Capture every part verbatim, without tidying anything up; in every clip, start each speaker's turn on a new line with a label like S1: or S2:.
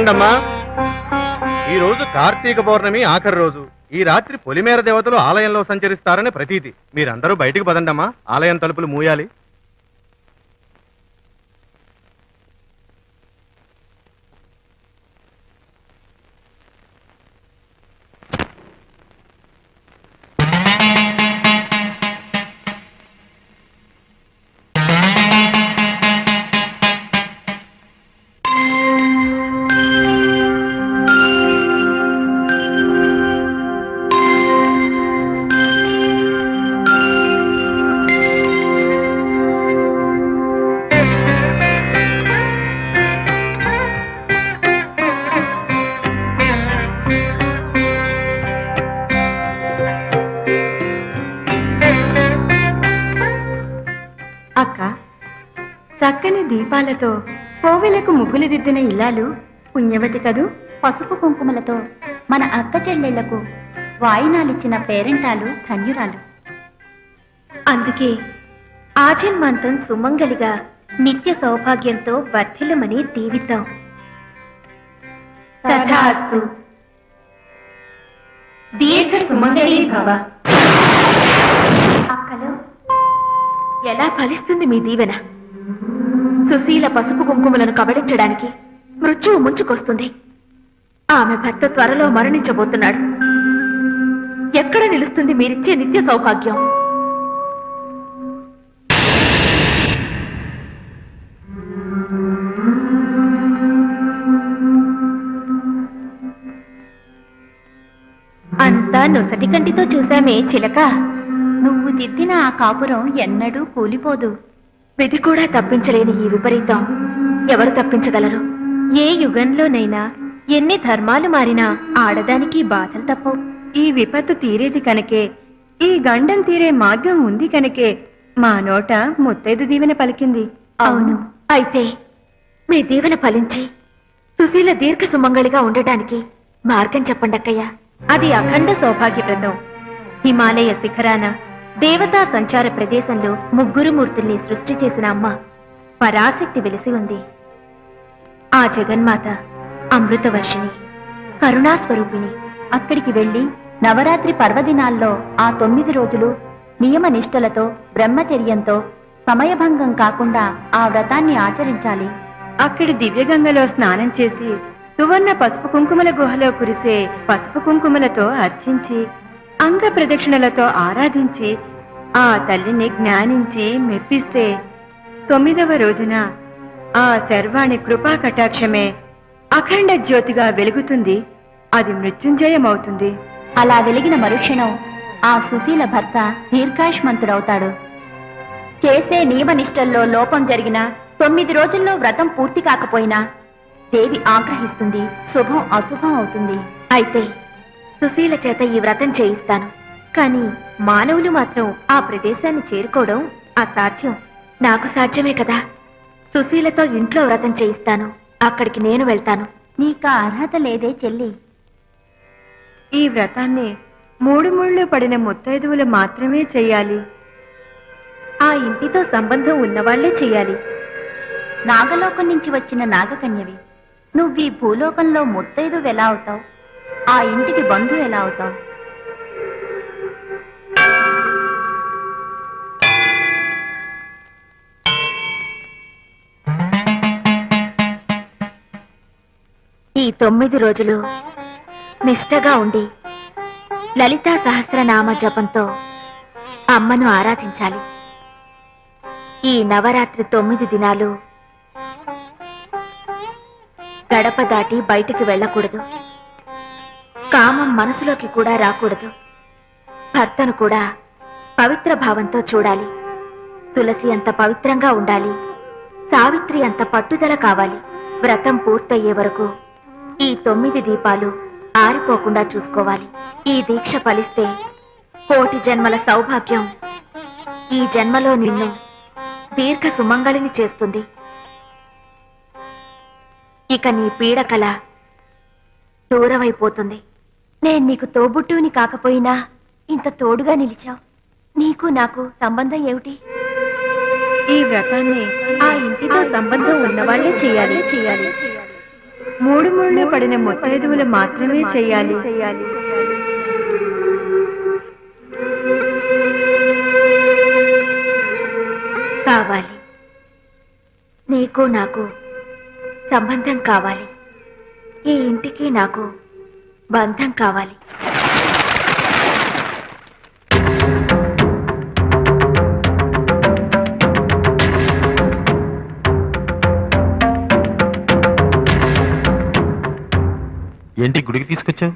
S1: పదండి అమ్మా. ఈ రోజు కార్తీక పౌర్ణమి ఆఖరి రోజు. ఈ రాత్రి పొలిమేర దేవతలు ఆలయంలో సంచరిస్తారని ప్రతీతి. మీరందరూ బయటికి పదండమ్మా, ఆలయం తలుపులు మూయాలి.
S2: చక్కని దీపాలతో కోవెలకు ముగ్గులు దిద్దిన ఇల్లాలు పుణ్యవతి కదూ.
S3: పసుపు కుంకుమలతో మన అక్క చెల్లెళ్లకు వాయినాలిచ్చిన పేరెంటాలు ధన్యురాలు.
S2: అందుకే ఆజన్మాంతం సుమంగలిగా నిత్య సౌభాగ్యంతో వర్ధిల్లమని దీవిద్దాం. తథాస్తు. దీర్ఘ సుమంగళీ భవ. అక్కలు, ఎలా ఫలిస్తుంది మీ దీవెన? సుశీల పసుపు కుంకుమలను కబళించడానికి మృత్యువు ముంచుకొస్తుంది. ఆమె భర్త త్వరలో మరణించబోతున్నాడు. ఎక్కడ నిలుస్తుంది మీరిచ్చే నిత్య సౌభాగ్యం? అంతా నొసటి కంటితో చూశామే చిలక.
S3: నువ్వు దిద్దిన ఆ కాపురం ఎన్నడూ కూలిపోదు.
S2: విధి కూడా తప్పించలేని ఈ విపరీతం ఎవరు తప్పించగలరు? ఏ యుగంలోనైనా ఎన్ని ధర్మాలు మారినా ఆడదానికి బాధలు తప్పవు. ఈ విపత్తు తీరేది కనుకే, ఈ గండం తీరే మార్గం ఉంది కనుకే మా నోట ముత్తైదు దీవెన పలికింది. అవును, అయితే మీ దీవెన ఫలించి సుశీల దీర్ఘ సుమంగళిగా ఉండటానికి మార్గం చెప్పండి అక్కయ్య. అది అఖండ సౌభాగ్యప్రదం. హిమాలయ శిఖరాన దేవతా సంచార ప్రదేశంలో ముగ్గురు మూర్తుల్ని సృష్టి చేసిన అమ్మ పరాశక్తి వెలిసి ఉంది. ఆ జగన్మాత అమృతవర్షిణి, కరుణాస్వరూపిణి.
S3: అక్కడికి వెళ్లి నవరాత్రి పర్వదినాల్లో ఆ తొమ్మిది రోజులు నియమ నిష్టలతో బ్రహ్మచర్యంతో సమయభంగం కాకుండా ఆ వ్రతాన్ని ఆచరించాలి.
S2: అక్కడి దివ్యగంగలో స్నానం చేసి సువర్ణ పసుపు కుంకుమల గుహలో కురిసే పసుపు కుంకుమలతో అర్చించి అంగ ప్రదక్షిణలతో ఆరాధించి ఆ తల్లిని జ్ఞానించి మెప్పిస్తే తొమ్మిదవ రోజున ఆ శర్వాణి కృపా కటాక్షమే అఖండ జ్యోతిగా వెలుగుతుంది. అది మృత్యుంజయమవుతుంది.
S3: అలా వెలిగిన మరుక్షణం ఆ సుశీల భర్త దీర్ఘాయుష్మంతుడవుతాడు. చేసే నియమనిష్టల్లో లోపం జరిగినా, తొమ్మిది రోజుల్లో వ్రతం పూర్తి కాకపోయినా దేవి ఆగ్రహిస్తుంది, శుభం అశుభం అవుతుంది.
S2: అయితే సుశీల చేత ఈ వ్రతం చేయిస్తాను. కానీ మానవులు మాత్రం ఆ ప్రదేశాన్ని చేరుకోవడం అసాధ్యం. నాకు సాధ్యమే కదా. సుశీలతో ఇంట్లో వ్రతం చేయిస్తాను. అక్కడికి నేను వెళ్తాను.
S3: నీకా అర్హత లేదే చెల్లి.
S2: ఈ వ్రతాన్ని మూడు ముళ్ళు పడిన ముత్తైదువులు మాత్రమే చెయ్యాలి. ఆ ఇంటితో సంబంధం ఉన్నవాళ్లే చెయ్యాలి.
S3: నాగలోకం నుంచి వచ్చిన నాగకన్యవి నువ్వీ భూలోకంలో ముత్తైదు ఎలా అవుతావు? ఆ ఇంటికి బంధు ఎలా అవుతావు?
S2: ఈ తొమ్మిది రోజులు నిష్ఠగా ఉండి లలితా సహస్రనామ జపంతో అమ్మను ఆరాధించాలి. ఈ నవరాత్రి తొమ్మిది దినాలు గడప దాటి బయటికి వెళ్ళకూడదు. కామం మనసులోకి కూడా రాకూడదు. భర్తను కూడా పవిత్ర భావంతో చూడాలి. తులసి అంత పవిత్రంగా ఉండాలి. సావిత్రి అంత పట్టుదల కావాలి. వ్రతం పూర్తయ్యే వరకు ఈ తొమ్మిది దీపాలు ఆరిపోకుండా చూసుకోవాలి. ఈ దీక్ష ఫలిస్తే కోటి జన్మల సౌభాగ్యం ఈ జన్మలో నిన్ను దీర్ఘ సుమంగళిని చేస్తుంది. ఇక నీ పీడకల దూరమైపోతుంది. నేను నీకు తోబుట్టుని కాకపోయినా ఇంత తోడుగా నిలిచావు. నీకు నాకు సంబంధం ఏమిటి? ఈ వ్రతాన్ని ఆ ఇంటితో సంబంధం ఉన్నవాళ్లే చేయాలి చేయాలి చేయాలి మూడు ముళ్ళు పడిన ముత్తైదువులు మాత్రమే చేయాలి చేయాలి కావాలి. నీకు నాకు సంబంధం కావాలి. ఈ ఇంటికి నాకు బంధం కావాలి.
S4: ఏంటి గుడికి తీసుకొచ్చావు?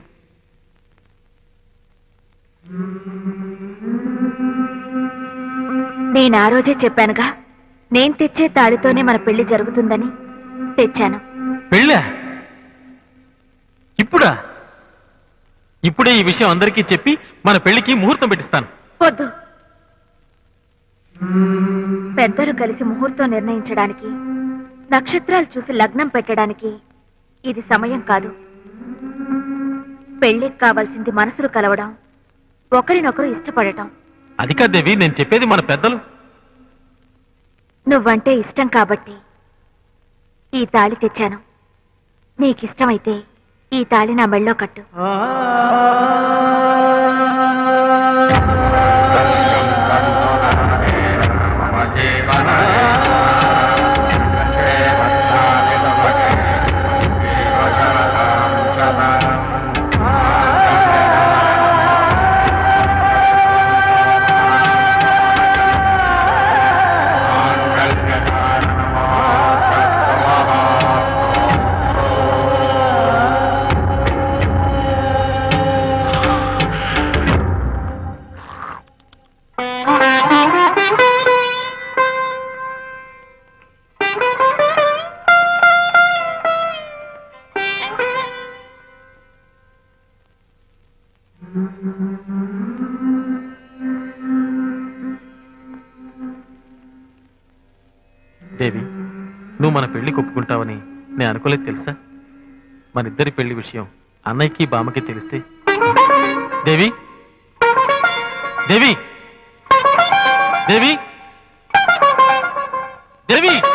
S2: నేను ఆ రోజే చెప్పానుగా, నేను తెచ్చే తాళితోనే మన పెళ్లి జరుగుతుందని. తెచ్చాను.
S4: పెళ్ళా? ఇప్పుడా? ఇప్పుడే ఈ విషయం అందరికీ చెప్పి మన పెళ్లికి ముహూర్తం పెట్టిస్తాను.
S2: వద్దు. పెద్దలు కలిసి ముహూర్తం నిర్ణయించడానికి, నక్షత్రాలు చూసి లగ్నం పెట్టడానికి ఇది సమయం కాదు. పెళ్లికి కావాల్సింది మనసులు కలవడం, ఒకరినొకరు ఇష్టపడటం.
S4: అది కాదు దేవి, నేను చెప్పేది మన పెద్దలు.
S2: నువ్వంటే ఇష్టం కాబట్టి ఈ తాళి తెచ్చాను. నీకిష్టమైతే ఈ తాళి నా మెళ్ళో కట్టు.
S4: దేవి, నువ్వు మన పెళ్లి ఒప్పుకుంటావని నేను అనుకోలేదు తెలుసా? మన ఇద్దరి పెళ్లి విషయం అన్నయ్యకి బామ్మకి తెలిస్తే. దేవి, దేవి, దేవి, దేవి.